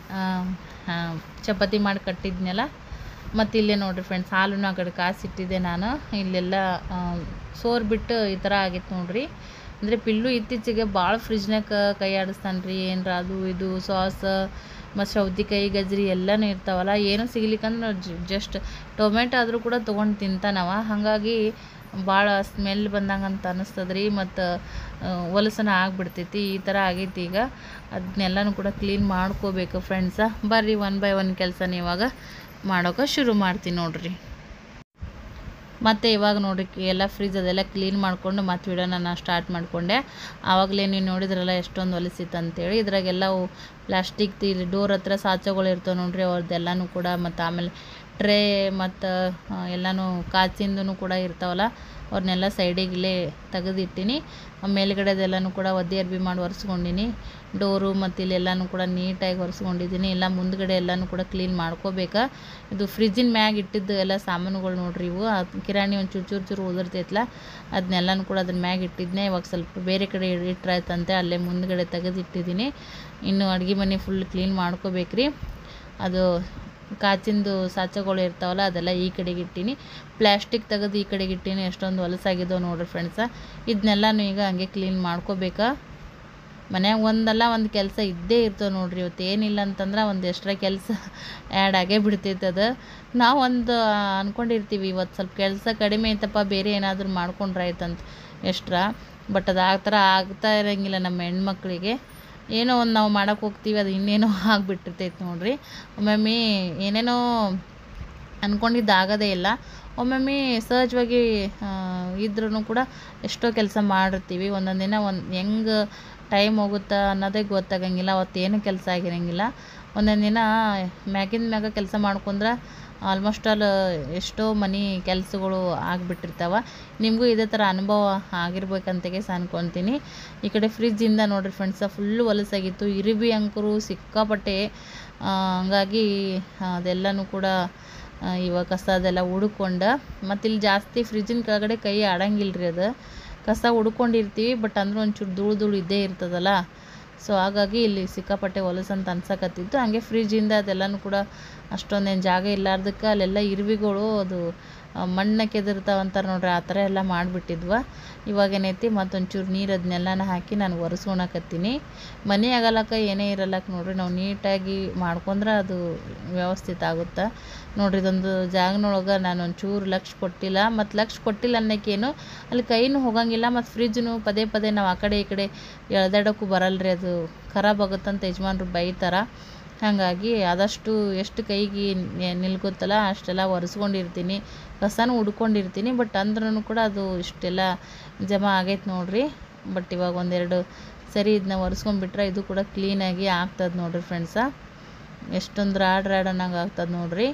ಚಪಾತಿ ಮಾಡಿ ಕಟ್ಟಿದ್ನಲ್ಲ. ಮತ್ತು ಇಲ್ಲೇ ನೋಡಿರಿ ಫ್ರೆಂಡ್ಸ್ ಹಾಲೂ ಆ ಕಡೆ ಕಾಸಿಟ್ಟಿದ್ದೆ ನಾನು. ಇಲ್ಲೆಲ್ಲ ಸೋರ್ಬಿಟ್ಟು ಈ ಥರ ಆಗೈತೆ ನೋಡಿರಿ. ಅಂದರೆ ಪಿಲ್ಲು ಇತ್ತೀಚೆಗೆ ಭಾಳ ಫ್ರಿಜ್ನಾಗ ಕೈ ಆಡಿಸ್ತಾನೆ ರೀ. ಏನರ ಅದು ಇದು ಸಾಸ್ ಮತ್ತು ಸೌತೆಕಾಯಿ ಗಜ್ರಿ ಎಲ್ಲನೂ ಇರ್ತಾವಲ್ಲ, ಏನೂ ಸಿಗ್ಲಿಕ್ಕಂದ್ರೆ ಜಸ್ಟ್ ಟೊಮೆಟೊ ಆದರೂ ಕೂಡ ತೊಗೊಂಡು ತಿಂತಾನವ. ಹಾಗಾಗಿ ಭಾಳ ಸ್ಮೆಲ್ ಬಂದಂಗೆ ಅಂತ ಅನ್ನಿಸ್ತದೆ ರೀ. ಮತ್ತು ಹೊಲಸನ ಆಗಿಬಿಡ್ತೈತಿ. ಈ ಥರ ಆಗೈತಿ ಈಗ. ಅದನ್ನೆಲ್ಲನೂ ಕೂಡ ಕ್ಲೀನ್ ಮಾಡ್ಕೋಬೇಕು ಫ್ರೆಂಡ್ಸ. ಬರ್ರಿ ಒನ್ ಬೈ ಒನ್ ಕೆಲಸನ ಇವಾಗ ಮಾಡೋಕೆ ಶುರು ಮಾಡ್ತೀನಿ ನೋಡ್ರಿ. ಮತ್ತು ಇವಾಗ ನೋಡ್ರಿ ಎಲ್ಲ ಫ್ರಿಜ್ ಅದೆಲ್ಲ ಕ್ಲೀನ್ ಮಾಡಿಕೊಂಡು ಮತ್ತು ವಿಡಿಯೋನ ನಾನು ಸ್ಟಾರ್ಟ್ ಮಾಡಿಕೊಂಡೆ. ಆವಾಗಲೇ ನೀವು ನೋಡಿದ್ರಲ್ಲ ಎಷ್ಟೊಂದು ಹೊಲಸಿತ್ತು ಅಂತೇಳಿ. ಇದ್ರಾಗೆಲ್ಲವು ಪ್ಲಾಸ್ಟಿಕ್ ಇಲ್ಲಿ ಡೋರ್ ಹತ್ರ ಸಾಚಗಳು ಇರ್ತವೆ ನೋಡ್ರಿ ಅವ್ರದ್ದೆಲ್ಲನೂ ಕೂಡ. ಮತ್ತು ಆಮೇಲೆ ಟ್ರೇ ಮತ್ತು ಎಲ್ಲನೂ ಕಾಚಿಂದೂ ಕೂಡ ಇರ್ತಾವಲ್ಲ ಅವ್ರನ್ನೆಲ್ಲ ಸೈಡಿಗೆ ಇಲ್ಲೇ ತೆಗೆದಿಟ್ಟಿನಿ. ಮೇಲ್ಗಡೆದೆಲ್ಲನೂ ಕೂಡ ಒದ್ದೆ ಅರ್ಬಿ ಮಾಡಿ ಒರೆಸ್ಕೊಂಡಿನಿ. ಡೋರು ಮತ್ತು ಇಲ್ಲೆಲ್ಲನೂ ಕೂಡ ನೀಟಾಗಿ ಒರೆಸ್ಕೊಂಡಿದ್ದೀನಿ. ಎಲ್ಲ ಮುಂದ್ಗಡೆ ಎಲ್ಲನೂ ಕೂಡ ಕ್ಲೀನ್ ಮಾಡ್ಕೋಬೇಕಾ. ಇದು ಫ್ರಿಜ್ಜಿನ ಮ್ಯಾಗ ಇಟ್ಟಿದ್ದು ಎಲ್ಲ ಸಾಮಾನುಗಳು ನೋಡ್ರಿ ಇವು. ಕಿರಾಣಿ ಒಂದು ಚೂರು ಚೂರು ಚೂರು ಉದುರ್ತೈತಲ್ಲ ಅದನ್ನೆಲ್ಲನೂ ಕೂಡ ಅದನ್ನ ಮ್ಯಾಗ ಇಟ್ಟಿದ್ದೆ. ಇವಾಗ ಸ್ವಲ್ಪ ಬೇರೆ ಕಡೆ ಇಟ್ರಾಯ್ತಂತೆ ಅಲ್ಲೇ ಮುಂದ್ಗಡೆ ತೆಗೆದಿಟ್ಟಿದ್ದೀನಿ. ಇನ್ನು ಅಡುಗೆ ಮನೆ ಫುಲ್ ಕ್ಲೀನ್ ಮಾಡ್ಕೋಬೇಕ್ರಿ. ಅದು ಕಾಚಿಂದು ಸಾಚಗಳು ಇರ್ತಾವಲ್ಲ ಅದೆಲ್ಲ ಈ ಕಡೆಗೆ ಇಟ್ಟೀನಿ. ಪ್ಲ್ಯಾಸ್ಟಿಕ್ ತೆಗೆದು ಈ ಕಡೆಗೆ ಇಟ್ಟೀನಿ. ಎಷ್ಟೊಂದು ಹೊಲಸಾಗಿದ್ದಾವೆ ನೋಡ್ರಿ ಫ್ರೆಂಡ್ಸ. ಇದನ್ನೆಲ್ಲನೂ ಈಗ ಹಂಗೆ ಕ್ಲೀನ್ ಮಾಡ್ಕೋಬೇಕಾ. ಮನ್ಯಾಗ ಒಂದಲ್ಲ ಒಂದು ಕೆಲಸ ಇದ್ದೇ ಇರ್ತವೆ ನೋಡ್ರಿ. ಇವತ್ತು ಏನಿಲ್ಲ ಅಂತಂದ್ರೆ ಒಂದು ಎಕ್ಸ್ಟ್ರಾ ಕೆಲಸ ಆ್ಯಡ್ ಆಗೇ ಬಿಡ್ತೈತೆ. ಅದು ನಾವು ಒಂದು ಅಂದ್ಕೊಂಡಿರ್ತೀವಿ ಇವತ್ತು ಸ್ವಲ್ಪ ಕೆಲಸ ಕಡಿಮೆ ಐತಪ್ಪ ಬೇರೆ ಏನಾದರೂ ಮಾಡ್ಕೊಂಡ್ರೆ ಆಯ್ತಂತ ಎಕ್ಸ್ಟ್ರಾ. ಬಟ್ ಅದು ಆ ಥರ ಆಗ್ತಾ ಇರೋಂಗಿಲ್ಲ ನಮ್ಮ ಹೆಣ್ಮಕ್ಳಿಗೆ. ಏನೋ ಒಂದು ನಾವು ಮಾಡೋಕ್ಕೆ ಹೋಗ್ತೀವಿ ಅದು ಇನ್ನೇನೋ ಆಗಿಬಿಟ್ಟಿರ್ತೈತೆ ನೋಡ್ರಿ. ಒಮ್ಮೊಮ್ಮೆ ಏನೇನೋ ಅಂದ್ಕೊಂಡಿದ್ದು ಆಗೋದೇ ಇಲ್ಲ. ಒಮ್ಮೊಮ್ಮೆ ಸಹಜವಾಗಿ ಇದ್ರೂ ಕೂಡ ಎಷ್ಟೋ ಕೆಲಸ ಮಾಡಿರ್ತೀವಿ. ಒಂದೊಂದು ದಿನ ಒಂದು ಹೆಂಗೆ ಟೈಮ್ ಹೋಗುತ್ತಾ ಅನ್ನೋದೇ ಗೊತ್ತಾಗಂಗಿಲ್ಲ. ಅವತ್ತೇನು ಕೆಲಸ ಆಗಿರೋಂಗಿಲ್ಲ. ಒಂದೊಂದು ದಿನ ಮ್ಯಾಗಿನ ಮ್ಯಾಗ ಕೆಲಸ ಮಾಡ್ಕೊಂಡ್ರೆ ಆಲ್ಮೋಸ್ಟ್ ಆಲ್ ಎಷ್ಟೋ ಮನೆ ಕೆಲಸಗಳು ಆಗಿಬಿಟ್ಟಿರ್ತಾವೆ. ನಿಮಗೂ ಇದೇ ಥರ ಅನುಭವ ಆಗಿರ್ಬೇಕಂತಗೆ ಅನ್ಕೊತೀನಿ. ಈ ಕಡೆ ಫ್ರಿಜ್ಜಿಂದ ನೋಡಿರಿ ಫ್ರೆಂಡ್ಸ ಫುಲ್ಲು ಹೊಲಸಾಗಿತ್ತು. ಇರಿಬಿ ಅಂಕರು ಸಿಕ್ಕಾಪಟ್ಟೆ. ಹಂಗಾಗಿ ಅದೆಲ್ಲನೂ ಕೂಡ ಇವಾಗ ಕಸ ಅದೆಲ್ಲ ಹುಡ್ಕೊಂಡು ಮತ್ತು ಇಲ್ಲಿ ಜಾಸ್ತಿ ಫ್ರಿಜ್ಜಿನ ಕೆಳಗಡೆ ಕೈ ಆಡಂಗಿಲ್ಲ ರೀ. ಅದು ಕಸ ಹುಡ್ಕೊಂಡಿರ್ತೀವಿ ಬಟ್ ಅಂದ್ರೆ ಒಂಚೂರು ಧೂಳು ಧೂಳು ಇದ್ದೇ ಇರ್ತದಲ್ಲ. ಸೊ ಹಾಗಾಗಿ ಇಲ್ಲಿ ಸಿಕ್ಕಾಪಟ್ಟೆ ಹೊಲಸಂತ ಅನ್ಸಕತ್ತಿತ್ತು. ಹಾಗೆ ಫ್ರಿಜ್ಜಿಂದ ಅದೆಲ್ಲನೂ ಕೂಡ ಅಷ್ಟೊಂದೇನು ಜಾಗ ಇಲ್ಲಾರ್ದಕ್ಕೆ ಅಲ್ಲೆಲ್ಲ ಇರುವೆಗಳು ಅದು ಮಣ್ಣು ಕೆದಿರ್ತಾವೆ ಅಂತಾರೆ ನೋಡ್ರಿ ಆ ಥರ ಎಲ್ಲ ಮಾಡಿಬಿಟ್ಟಿದ್ವ. ಇವಾಗೇನೈತಿ ಮತ್ತೊಂಚೂರು ನೀರು ಅದನ್ನೆಲ್ಲನ ಹಾಕಿ ನಾನು ಒರೆಸ್ಕೊಳಕತ್ತೀನಿ. ಮನೆ ಆಗಲಕ್ಕ ಏನೇ ಇರಲ್ಲಕ್ಕೆ ನೋಡ್ರಿ ನಾವು ನೀಟಾಗಿ ಮಾಡ್ಕೊಂಡ್ರೆ ಅದು ವ್ಯವಸ್ಥಿತ ಆಗುತ್ತೆ ನೋಡ್ರಿ. ಇದೊಂದು ಜಾಗನೊಳಗೆ ನಾನು ಒಂಚೂರು ಲಕ್ಷ ಕೊಟ್ಟಿಲ್ಲ. ಮತ್ತು ಲಕ್ಷ ಕೊಟ್ಟಿಲ್ಲ ಅನ್ನೋಕ್ಕೇನು ಅಲ್ಲಿ ಕೈನೂ ಹೋಗಂಗಿಲ್ಲ. ಮತ್ತು ಫ್ರಿಜ್ನು ಪದೇ ಪದೇ ನಾವು ಆ ಕಡೆ ಈ ಕಡೆ ಎಳ್ದಾಡೋಕ್ಕೂ ಬರಲ್ರಿ. ಅದು ಖರಾಬ್ ಆಗುತ್ತಂತ ಯಜಮಾನ್ರು ಬೈತಾರೆ. ಹಾಗಾಗಿ ಆದಷ್ಟು ಎಷ್ಟು ಕೈಗೆ ನಿಲ್ಗುತ್ತಲ್ಲ ಅಷ್ಟೆಲ್ಲ ಒರೆಸ್ಕೊಂಡಿರ್ತೀನಿ. ಕಸನೂ ಹುಡ್ಕೊಂಡಿರ್ತೀನಿ. ಬಟ್ ಅಂದ್ರೂ ಕೂಡ ಅದು ಇಷ್ಟೆಲ್ಲ ಜಮಾ ಆಗೈತೆ ನೋಡ್ರಿ. ಬಟ್ ಇವಾಗ ಒಂದೆರಡು ಸರಿ ಇದನ್ನ ಒರೆಸ್ಕೊಂಡ್ಬಿಟ್ರೆ ಇದು ಕೂಡ ಕ್ಲೀನಾಗಿ ಆಗ್ತದೆ ನೋಡ್ರಿ ಫ್ರೆಂಡ್ಸ. ಎಷ್ಟೊಂದು ರಾಡ್ ರಾಡ್ ಅನ್ನಂಗೆ ಆಗ್ತದೆ ನೋಡ್ರಿ.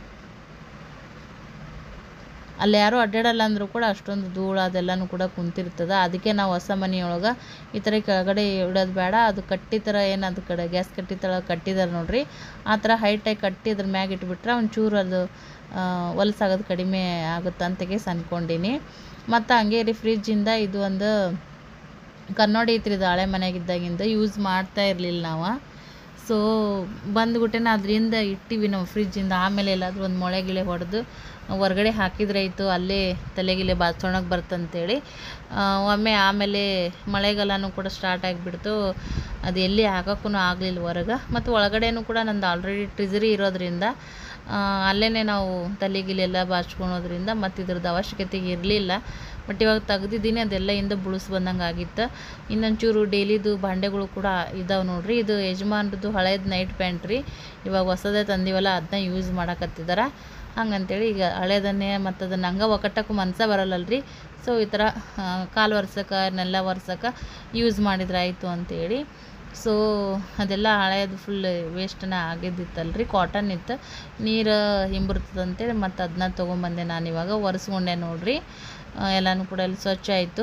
ಅಲ್ಲಿ ಯಾರೂ ಅಡ್ಡಾಡಲ್ಲ ಅಂದರೂ ಕೂಡ ಅಷ್ಟೊಂದು ಧೂಳು ಅದೆಲ್ಲನೂ ಕೂಡ ಕುಂತಿರ್ತದೆ. ಅದಕ್ಕೆ ನಾವು ಹೊಸ ಮನೆಯೊಳಗೆ ಈ ಥರ ಕೆಳಗಡೆ ಇಡೋದು ಬೇಡ. ಅದು ಕಟ್ಟಿ ಥರ ಏನು ಅದು ಕಡೆ ಗ್ಯಾಸ್ ಕಟ್ಟಿ ಥರ ಕಟ್ಟಿದ್ದಾರೆ ನೋಡ್ರಿ ಆ ಥರ ಹೈಟಾಗಿ ಕಟ್ಟಿ ಅದ್ರ ಮ್ಯಾಗ ಇಟ್ಬಿಟ್ರೆ ಒಂಚೂರು ಅದು ಹೊಲಸಾಗೋದು ಕಡಿಮೆ ಆಗುತ್ತೆ ಅಂತಗೆ ಅನ್ಕೊಂಡೀನಿ. ಮತ್ತು ಹಂಗೆ ರೀ ಫ್ರಿಜ್ಜಿಂದ ಇದು ಒಂದು ಕನ್ನಡಿ ಐತ್ರಿ ಇದು ಹಳೆ ಮನೆಯಾಗಿದ್ದಾಗಿಂದ ಯೂಸ್ ಮಾಡ್ತಾ ಇರಲಿಲ್ಲ ನಾವು. ಸೊ ಬಂದ್ಬಿಟ್ಟೆ ಅದರಿಂದ ಇಟ್ಟಿವಿ ನಾವು ಫ್ರಿಜ್ಜಿಂದ. ಆಮೇಲೆ ಎಲ್ಲಾದರೂ ಒಂದು ಮೊಳೆ ಗಿಳೆ ಹೊಡೆದು ಹೊರಗಡೆ ಹಾಕಿದ್ರಾಯ್ತು, ಅಲ್ಲೇ ತಲೆಗಿಲೆ ಬಾಚೋಣಕ್ಕೆ ಬರ್ತಂತೇಳಿ ಒಮ್ಮೆ. ಆಮೇಲೆ ಮಳೆಗಾಲನೂ ಕೂಡ ಸ್ಟಾರ್ಟ್ ಆಗಿಬಿಡ್ತು, ಅದು ಎಲ್ಲಿ ಹಾಕೋಕ್ಕೂ ಆಗಲಿಲ್ಲ ಹೊರಗೆ. ಮತ್ತು ಒಳಗಡೆನೂ ಕೂಡ ನಂದು ಆಲ್ರೆಡಿ ಟ್ರಿಜರಿ ಇರೋದ್ರಿಂದ ಅಲ್ಲೇ ನಾವು ತಲೆಗಿಲೆಲ್ಲ ಬಾಚ್ಕೊಳೋದ್ರಿಂದ ಮತ್ತು ಇದ್ರದ್ದು ಅವಶ್ಯಕತೆ ಇರಲಿಲ್ಲ. ಬಟ್ ಇವಾಗ ತೆಗ್ದಿದ್ದೀನಿ, ಅದೆಲ್ಲ ಇಂದ ಬುಳಿಸ್ ಬಂದಂಗೆ ಆಗಿತ್ತು. ಇನ್ನೊಂಚೂರು ಡೈಲಿದು ಬಾಂಡೆಗಳು ಕೂಡ ಇದಾವೆ ನೋಡ್ರಿ. ಇದು ಯಜಮಾನ್ರದ್ದು ಹಳೇದು ನೈಟ್ ಪ್ಯಾಂಟ್ ರೀ, ಇವಾಗ ಹೊಸದೇ ತಂದೀವಲ್ಲ ಅದನ್ನ ಯೂಸ್ ಮಾಡಕತ್ತಿದ್ದಾರೆ. ಹಂಗಂತೇಳಿ ಈಗ ಹಳೇದನ್ನೇ ಮತ್ತು ಅದನ್ನು ಹಂಗೆ ಒಕ್ಕಟ್ಟಕ್ಕೂ ಮನಸ ಬರಲ್ಲಲ್ರಿ. ಸೊ ಈ ಥರ ಕಾಲು ಒರ್ಸಕ್ಕೆ ನೆಲ್ಲ ಒರ್ಸಕ್ಕೆ ಯೂಸ್ ಮಾಡಿದ್ರೆ ಆಯಿತು ಅಂತೇಳಿ. ಸೊ ಅದೆಲ್ಲ ಹಳೇದು ಫುಲ್ ವೇಸ್ಟನ್ನ ಆಗಿದ್ದಿತ್ತಲ್ರಿ, ಕಾಟನ್ ಇತ್ತು, ನೀರು ಹಿಂಬರ್ತದೆ ಅಂತೇಳಿ ಮತ್ತು ಅದನ್ನ ತೊಗೊಂಬಂದೆ ನಾನು. ಇವಾಗ ಒರೆಸ್ಕೊಂಡೆ ನೋಡ್ರಿ, ಎಲ್ಲನೂ ಕೂಡ ಅಲ್ಲಿ ಸ್ವಚ್ಛ ಆಯಿತು.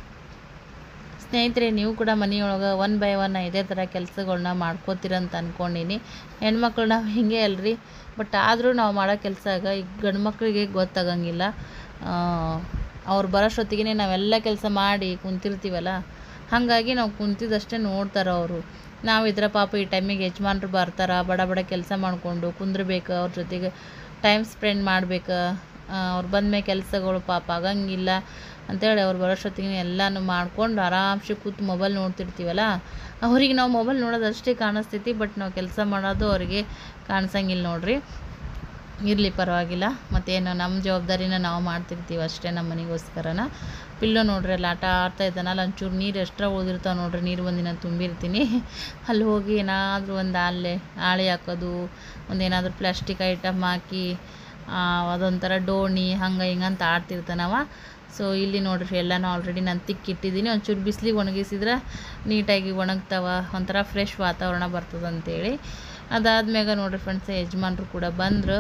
ಸ್ನೇಹಿತರೆ, ನೀವು ಕೂಡ ಮನೆಯೊಳಗೆ ಒನ್ ಬೈ ಒನ್ ಇದೇ ಥರ ಕೆಲಸಗಳ್ನ ಮಾಡ್ಕೋತೀರಂತ ಅಂದ್ಕೊಂಡೀನಿ. ಹೆಣ್ಮಕ್ಳು ನಾವು ಹಿಂಗೆ ಅಲ್ರಿ, ಬಟ್ ಆದರೂ ನಾವು ಮಾಡೋ ಕೆಲಸಾಗ ಈಗ ಗಂಡು ಮಕ್ಕಳಿಗೆ ಗೊತ್ತಾಗಂಗಿಲ್ಲ. ಅವ್ರು ಬರೋಷ್ಟೊತ್ತಿಗೆ ನಾವೆಲ್ಲ ಕೆಲಸ ಮಾಡಿ ಕುಂತಿರ್ತೀವಲ್ಲ, ಹಾಗಾಗಿ ನಾವು ಕುಂತಿದ್ದಷ್ಟೇ ನೋಡ್ತಾರೆ ಅವರು. ನಾವು ಇದ್ರ ಪಾಪ ಈ ಟೈಮಿಗೆ ಯಜಮಾನ್ರು ಬರ್ತಾರೆ, ಬಡ ಬಡ ಕೆಲಸ ಮಾಡಿಕೊಂಡು ಕುಂದ್ರಬೇಕು, ಅವ್ರ ಜೊತೆಗೆ ಟೈಮ್ ಸ್ಪೆಂಡ್ ಮಾಡ್ಬೇಕು. ಅವ್ರು ಬಂದಮೇಲೆ ಕೆಲಸಗಳು ಪಾಪ ಆಗಂಗಿಲ್ಲ ಅಂತೇಳಿ ಅವ್ರು ಬರೋಷ್ಟೊತ್ತಿಗೆ ಎಲ್ಲನೂ ಮಾಡ್ಕೊಂಡು ಆರಾಮ್ಸೆ ಕೂತು ಮೊಬೈಲ್ ನೋಡ್ತಿರ್ತೀವಲ್ಲ, ಅವ್ರಿಗೆ ನಾವು ಮೊಬೈಲ್ ನೋಡೋದು ಅಷ್ಟೇ ಕಾಣಿಸ್ತೈತಿ, ಬಟ್ ನಾವು ಕೆಲಸ ಮಾಡೋದು ಅವ್ರಿಗೆ ಕಾಣಿಸಂಗಿಲ್ಲ ನೋಡ್ರಿ. ಇರಲಿ ಪರವಾಗಿಲ್ಲ, ಮತ್ತೇನು ನಮ್ಮ ಜವಾಬ್ದಾರಿನ ನಾವು ಮಾಡ್ತಿರ್ತೀವಿ ಅಷ್ಟೇ ನಮ್ಮ ಮನೆಗೋಸ್ಕರನ. ಪಿಲ್ಲೋ ನೋಡ್ರಿ ಅಲ್ಲಿ ಆಟ ಆಡ್ತಾ ಇದ್ದಾನಲ್ಲ, ಒಂಚೂರು ನೀರು ಎಕ್ಸ್ಟ್ರಾ ಉಳಿದಿರ್ತಾವೆ ನೋಡ್ರಿ, ನೀರು ಬಂದು ನಾನು ತುಂಬಿರ್ತೀನಿ. ಅಲ್ಲಿ ಹೋಗಿ ಏನಾದರೂ ಒಂದು ಆಲೆ ಹಾಳೆ ಹಾಕೋದು, ಒಂದೇನಾದರೂ ಪ್ಲಾಸ್ಟಿಕ್ ಐಟಮ್ ಹಾಕಿ ಅದೊಂಥರ ಡೋಣಿ ಹಂಗೆ ಹಿಂಗಂತ ಆಡ್ತಿರ್ತಾನವ. ಸೊ ಇಲ್ಲಿ ನೋಡ್ರಿ ಎಲ್ಲನೂ ಆಲ್ರೆಡಿ ನಾನು ತಿಕ್ಕಿಟ್ಟಿದ್ದೀನಿ. ಒಂಚೂರು ಬಿಸಿಲಿಗೆ ಒಣಗಿಸಿದ್ರೆ ನೀಟಾಗಿ ಒಣಗ್ತಾವ, ಒಂಥರ ಫ್ರೆಶ್ ವಾತಾವರಣ ಬರ್ತದಂತೇಳಿ. ಅದಾದ್ಮ್ಯಾಗ ನೋಡ್ರಿ ಫ್ರೆಂಡ್ಸ್, ಯಜಮಾನ್ರು ಕೂಡ ಬಂದರು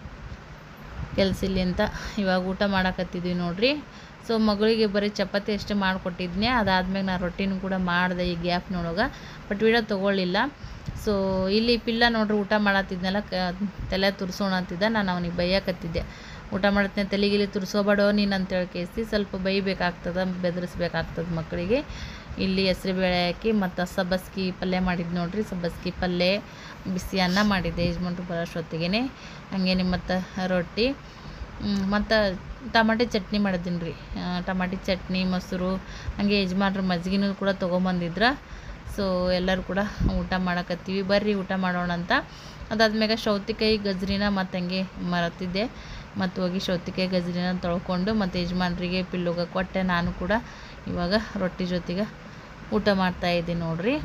ಕೆಲಸ ಇಲ್ಲಿ ಅಂತ. ಇವಾಗ ಊಟ ಮಾಡಕತ್ತಿದ್ವಿ ನೋಡ್ರಿ. ಸೊ ಮಗಳಿಗೆ ಬರೀ ಚಪಾತಿ ಅಷ್ಟೇ ಮಾಡಿಕೊಟ್ಟಿದ್ನೆ. ಅದಾದ್ಮೇಲೆ ನಾನು ರೊಟ್ಟಿನೂ ಕೂಡ ಮಾಡಿದೆ ಈ ಗ್ಯಾಪ್ನೊಳಗೆ, ಬಟ್ ವಿಡಿಯೋ ತೊಗೊಳ್ಳಿಲ್ಲ. ಸೊ ಇಲ್ಲಿ ಪಿಲ್ಲ ನೋಡ್ರಿ ಊಟ ಮಾಡತ್ತಿದ್ನಲ್ಲ, ಕ ತಲೆ ತುರ್ಸೋಣ ಅಂತಿದ್ದ. ನಾನು ಅವನಿಗೆ ಬೈಯಕತ್ತಿದ್ದೆ, ಊಟ ಮಾಡತ್ತೀನಿ ತಲೆಗಿಲಿ ತುರ್ಸೋಬೇಡೋ ನೀನು ಅಂತೇಳಿ ಕೇಳಿಸಿ ಸ್ವಲ್ಪ ಬೈಬೇಕಾಗ್ತದೆ, ಬೆದರಿಸ್ಬೇಕಾಗ್ತದೆ ಮಕ್ಕಳಿಗೆ. ಇಲ್ಲಿ ಹೆಸ್ರುಬೇಳೆ ಹಾಕಿ ಮತ್ತು ಸಬ್ಬಸ್ಗಿ ಪಲ್ಯ ಮಾಡಿದ್ದು ನೋಡ್ರಿ. ಸಬ್ಬಸ್ಗಿ ಪಲ್ಯ, ಬಿಸಿ ಅನ್ನ ಮಾಡಿದ್ದೆ ಯಜಮಾನ್ರು ಬರೋಷ್ಟೊತ್ತಿಗೆ. ಹಾಗೇನೆ ಮತ್ತು ರೊಟ್ಟಿ ಮತ್ತು ಟಮಾಟಿ ಚಟ್ನಿ ಮಾಡಿದ್ದೀನಿ ರೀ. ಟಮಾಟಿ ಚಟ್ನಿ, ಮೊಸರು, ಹಾಗೆ ಯಜಮಾನ್ರು ಮಜ್ಜಿಗೆನೂ ಕೂಡ ತೊಗೊಂಬಂದಿದ್ರ. ಸೊ ಎಲ್ಲರೂ ಕೂಡ ಊಟ ಮಾಡಕತ್ತೀವಿ, ಬರ್ರಿ ಊಟ ಮಾಡೋಣ ಅಂತ. ಅದಾದ್ಮೇಲೆ ಸೌತೆಕಾಯಿ ಗಜ್ರಿನ ಮತ್ತು ಹಂಗೆ ಮರತಿದ್ದೆ, ಮತ್ತು ಹೋಗಿ ಸೌತೆಕಾಯಿ ಗಜ್ರಿನ ತೊಳ್ಕೊಂಡು ಮತ್ತು ಯಜಮಾನ್ರಿಗೆ ಪಿಲ್ಲೋಗ ಕೊಟ್ಟೆ. ನಾನು ಕೂಡ ಇವಾಗ ರೊಟ್ಟಿ ಜೊತೆಗೆ ಊಟ ಮಾಡ್ತಾಯಿದ್ದೀನಿ ನೋಡ್ರಿ.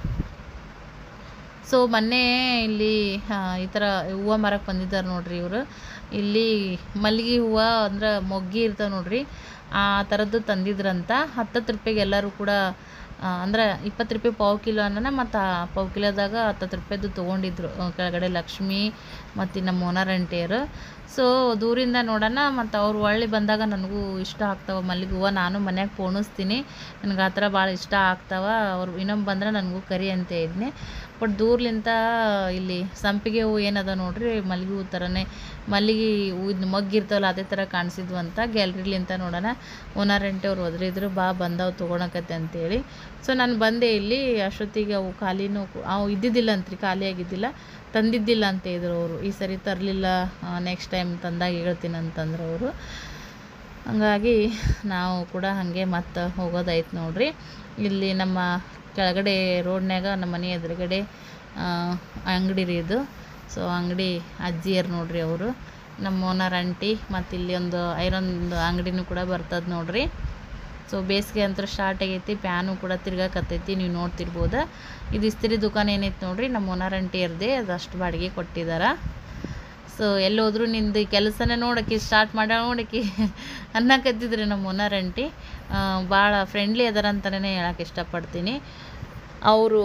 ಸೊ ಮೊನ್ನೆ ಇಲ್ಲಿ ಈ ಥರ ಹೂವು ಮರಕ್ಕೆ ಬಂದಿದ್ದಾರೆ ನೋಡ್ರಿ ಇವರು. ಇಲ್ಲಿ ಮಲ್ಲಿಗೆ ಹೂವು ಅಂದ್ರೆ ಮೊಗ್ಗಿ ಇರ್ತಾವೆ ನೋಡ್ರಿ, ಆ ಥರದ್ದು ತಂದಿದ್ರಂತ. ಹತ್ತತ್ತು ರೂಪಾಯಿಗೆ ಎಲ್ಲರೂ ಕೂಡ ಅಂದ್ರೆ ಇಪ್ಪತ್ತು ರೂಪಾಯಿ ಪಾವು ಕಿಲೋ ಅನ್ನೋಣ, ಮತ್ತು ಪಾವು ಕಿಲೋದಾಗ ಹತ್ತತ್ತು ರೂಪಾಯಿದು ತೊಗೊಂಡಿದ್ರು ಕೆಳಗಡೆ ಲಕ್ಷ್ಮಿ ಮತ್ತು ನಮ್ಮ ಓನರ್ ಆಂಟಿಯರು. ಸೊ ದೂರಿಂದ ನೋಡೋಣ, ಮತ್ತು ಅವ್ರು ಒಳ್ಳೆ ಬಂದಾಗ ನನಗೂ ಇಷ್ಟ ಆಗ್ತಾವೆ ಮಲ್ಲಿಗೆ ಹೂವು. ನಾನು ಮನ್ಯಾಗ ಪೋಣಿಸ್ತೀನಿ, ನನಗೆ ಆ ಥರ ಭಾಳ ಇಷ್ಟ ಆಗ್ತಾವೆ. ಅವ್ರು ಇನ್ನೊಮ್ಮೆ ಬಂದ್ರೆ ನನಗೂ ಕರಿ ಅಂತ ಇದ್ನೆ. ಬಟ್ ದೂರ್ಲಿಂದ ಇಲ್ಲಿ ಸಂಪಿಗೆ ಹೂವು ಏನದ ನೋಡ್ರಿ, ಮಲ್ಲಿಗೆ ಹೂವು ಥರನೇ ಮಲ್ಲಿಗೆ ಹೂವಿನ ಮೊಗ್ಗಿರ್ತಾವಲ್ಲ ಅದೇ ಥರ ಕಾಣಿಸಿದ್ವು ಅಂತ ಗ್ಯಾಲ್ರಿಲಿಂತ ನೋಡೋಣ. ಓನರ್ ಆಂಟಿ ಅವ್ರು ಹೋದ್ರಿದ್ರು, ಬಾ ಬಂದವು ತೊಗೊಳಕತ್ತೆ ಅಂತೇಳಿ. ಸೊ ನಾನು ಬಂದೆ ಇಲ್ಲಿ. ಅಷ್ಟೊತ್ತಿಗೆ ಅವು ಖಾಲಿನೂ ಅವು ಇದ್ದಿದ್ದಿಲ್ಲ ಅಂತ್ರಿ, ಖಾಲಿ ಆಗಿದ್ದಿಲ್ಲ, ತಂದಿದ್ದಿಲ್ಲ ಅಂತ ಇದ್ರು ಅವರು. ಈ ಸರಿ ತರಲಿಲ್ಲ, ನೆಕ್ಸ್ಟ್ ಟೈಮ್ ತಂದಾಗ ಹೇಳ್ತೀನಿ ಅಂತಂದ್ರೆ ಅವರು. ಹಂಗಾಗಿ ನಾವು ಕೂಡ ಹಾಗೆ ಮತ್ತು ಹೋಗೋದಾಯ್ತು ನೋಡ್ರಿ. ಇಲ್ಲಿ ನಮ್ಮ ಕೆಳಗಡೆ ರೋಡ್ನ್ಯಾಗ ನಮ್ಮ ಮನೆ ಎದುರುಗಡೆ ಅಂಗಡಿ ರೀ ಇದು. ಸೊ ಅಂಗಡಿ ಅಜ್ಜಿಯರು ನೋಡ್ರಿ ಅವರು, ನಮ್ಮ ಓನರ್ ಆಂಟಿ. ಮತ್ತು ಇಲ್ಲಿ ಒಂದು ಐರನ್ದು ಅಂಗಡಿನೂ ಕೂಡ ಬರ್ತದೆ ನೋಡ್ರಿ. ಸೊ ಬೇಸಿಗೆ ಅಂತೂ ಸ್ಟಾರ್ಟ್ ಆಗೈತಿ, ಪ್ಯಾನು ಕೂಡ ತಿರ್ಗಾಕತ್ತೈತಿ, ನೀವು ನೋಡ್ತಿರ್ಬೋದು. ಇದು ಇಸ್ತ್ರಿ ದುಕಾನ್ ಏನೈತೆ ನೋಡ್ರಿ, ನಮ್ಮ ಓನರ್ ಆಂಟಿ ಇರದೆ ಅದಷ್ಟು ಬಾಡಿಗೆ ಕೊಟ್ಟಿದ್ದಾರೆ. ಸೊ ಎಲ್ಲಿ ಹೋದ್ರು ನಿಂದು ಕೆಲಸನೇ ನೋಡೋಕ್ಕೆ ಸ್ಟಾರ್ಟ್ ಮಾಡ ನೋಡೋಕ್ಕೆ ಅನ್ನಕತ್ತಿದ್ರಿ ನಮ್ಮ ಓನರ್ ಆಂಟಿ. ಭಾಳ ಫ್ರೆಂಡ್ಲಿ ಅದಾರ ಅಂತಲೇ ಹೇಳೋಕೆ ಇಷ್ಟಪಡ್ತೀನಿ. ಅವರು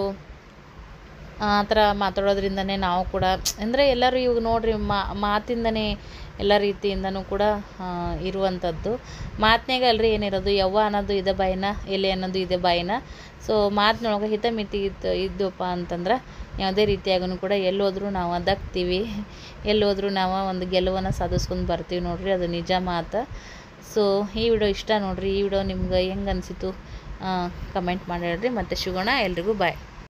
ಆ ಥರ ಮಾತಾಡೋದ್ರಿಂದನೇ ನಾವು ಕೂಡ ಅಂದರೆ ಎಲ್ಲರೂ ಇವಾಗ ನೋಡ್ರಿ ಮಾತಿಂದನೇ ಎಲ್ಲ ರೀತಿಯಿಂದನೂ ಕೂಡ ಇರುವಂಥದ್ದು. ಮಾತಿನಾಗ ಅಲ್ರಿ ಏನಿರೋದು, ಯವ್ವ ಅನ್ನೋದು ಇದೆ ಬಾಯಿನ, ಎಲೆ ಅನ್ನೋದು ಇದೆ ಬಾಯಿನ. ಸೊ ಮಾತಿನೊಳಗೆ ಹಿತಮಿತಿ ಇತ್ತು ಇದ್ದಪ್ಪ ಅಂತಂದ್ರೆ ಯಾವುದೇ ರೀತಿಯಾಗೂ ಕೂಡ ಎಲ್ಲೋದ್ರೂ ನಾವು ದಕ್ತೀವಿ, ಎಲ್ಲೋದ್ರೂ ನಾವು ಒಂದು ಗೆಲುವನ್ನು ಸಾಧಿಸ್ಕೊಂಡು ಬರ್ತೀವಿ ನೋಡ್ರಿ, ಅದು ನಿಜ ಮಾತು. ಸೊ ಈ ವಿಡಿಯೋ ಇಷ್ಟ ನೋಡ್ರಿ. ಈ ವಿಡಿಯೋ ನಿಮ್ಗೆ ಹೆಂಗೆ ಅನಿಸಿತು ಕಮೆಂಟ್ ಮಾಡಿ ಹೇಳ್ರಿ. ಮತ್ತೆ ಸಿಗೋಣ. ಎಲ್ರಿಗೂ ಬಾಯ್.